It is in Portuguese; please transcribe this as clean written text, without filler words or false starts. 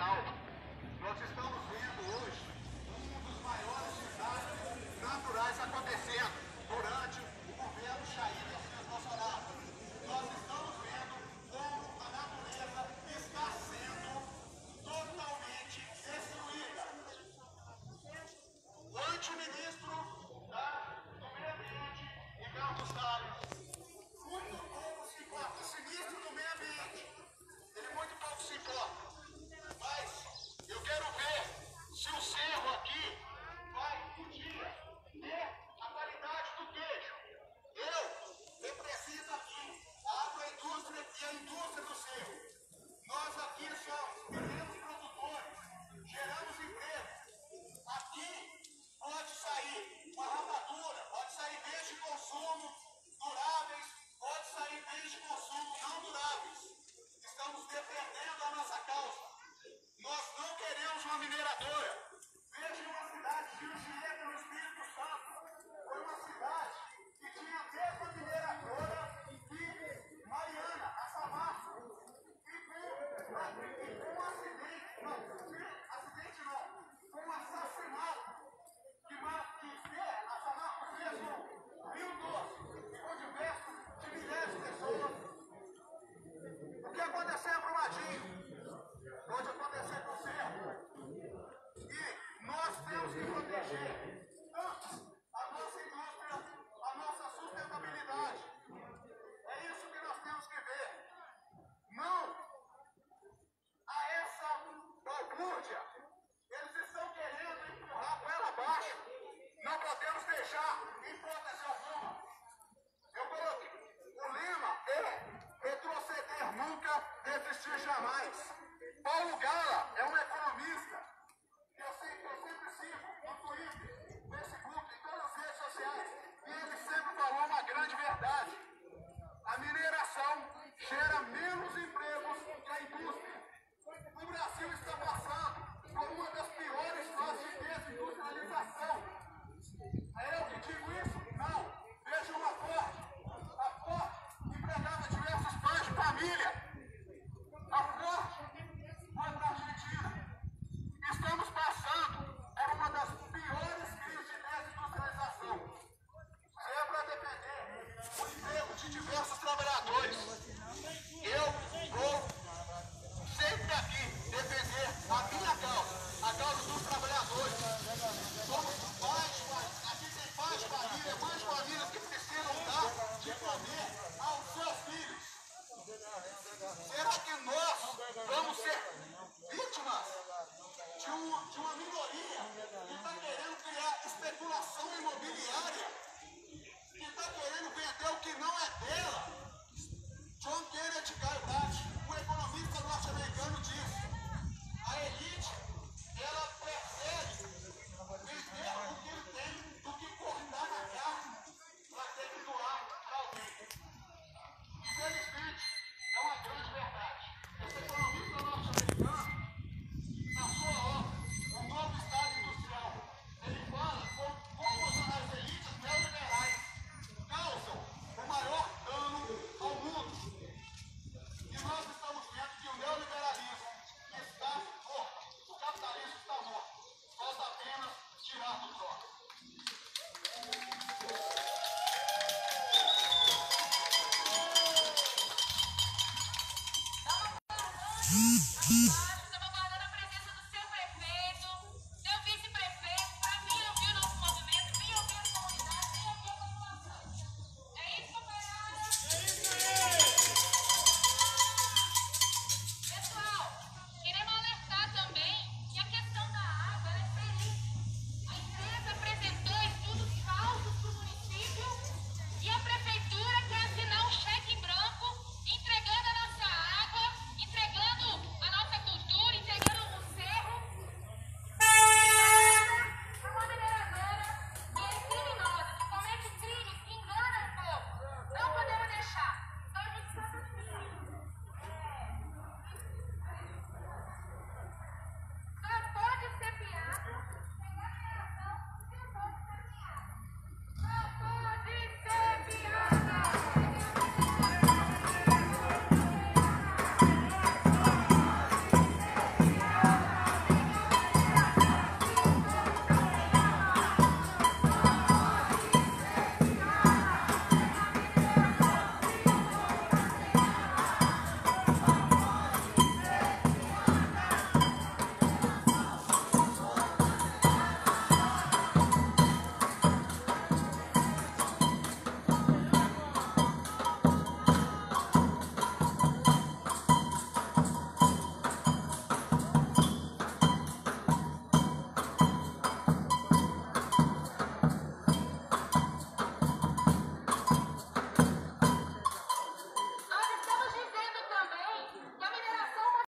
ambiental. Nós estamos vendo hoje um dos maiores desastres naturais acontecendo durante o governo Jair Messias Bolsonaro. Nós estamos vendo como a natureza está sendo totalmente destruída. O antiministro do Meio Ambiente, Ricardo Salles, muito pouco se importa. O sinistro do meio ambiente, ele muito pouco se importa. Mas eu quero ver se o cerro aqui vai um dia ter a qualidade do queijo. Eu represento aqui a agroindústria e a indústria do cerro. Nós aqui somos pequenos produtores, geramos emprego. Aqui pode sair uma rapadura, pode sair bens de consumo duráveis, pode sair bens de consumo não duráveis. Estamos defendendo a nossa causa. Nós não queremos uma mineradora. Veja uma cidade de Anchieta, no Espírito Santo. Foi uma cidade que tinha a mesma mineradora que Mariana, a Samarco. E com um acidente, com um assassinato que a Samarco fez no Rio Doce, e com diversos de milhares de pessoas. O que aconteceu em Brumadinho pode acontecer com o cerro. E nós temos que proteger tanto a nossa indústria, a nossa sustentabilidade. É isso que nós temos que ver. Não a essa balbúrdia. Eles estão querendo empurrar com ela abaixo. Não podemos deixar em hipótese alguma. Eu coloquei. O lema é retroceder nunca, desistir jamais. Paulo Gala é um economista que eu sempre sigo no Twitter, no Facebook, em todas as redes sociais. E ele sempre falou uma grande verdade. A mineração gera menos empregos que a indústria. O Brasil está passando por uma das piores fases de desindustrialização. É eu que digo isso? Não. Veja uma Ford. A Ford empregava diversos pais de família. A Ford foi para a Argentina. Estamos passando por uma das piores crises de desindustrialização. É para defender o emprego de diversos trabalhadores. Eu vou sempre aqui defender a minha causa, a causa dos trabalhadores. Somos aqui tem pais de família, mães de família que precisam dar de comer aos seus filhos. Será que nós vamos ser vítimas de uma minoria que está querendo criar especulação imobiliária, que está querendo vender o que não é dela? John Kennedy Galbraith, um economista norte-americano, diz: a elite, ela prefere vender o que ele tem do que cortar na carne para ter que doar para alguém. Infelizmente, é uma grande verdade. Esse economista norte-americano, na sua obra, O Novo Estado Industrial, ele fala como as elites neoliberais causam o maior dano ao mundo. E nós estamos vendo que o neoliberalismo está morto, o capitalismo está morto. Falta apenas tirar do trono.